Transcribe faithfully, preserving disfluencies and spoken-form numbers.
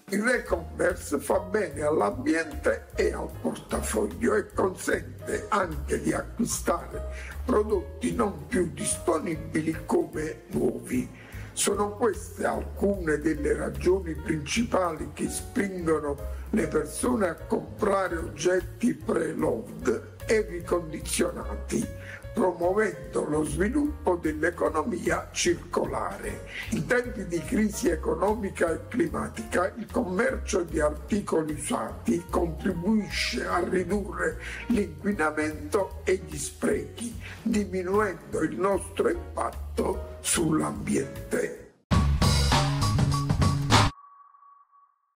Il re-commerce fa bene all'ambiente e al portafoglio e consente anche di acquistare prodotti non più disponibili come nuovi. Sono queste alcune delle ragioni principali che spingono le persone a comprare oggetti pre-loved e ricondizionati, promuovendo lo sviluppo dell'economia circolare. In tempi di crisi economica e climatica, il commercio di articoli usati contribuisce a ridurre l'inquinamento e gli sprechi, diminuendo il nostro impatto sull'ambiente.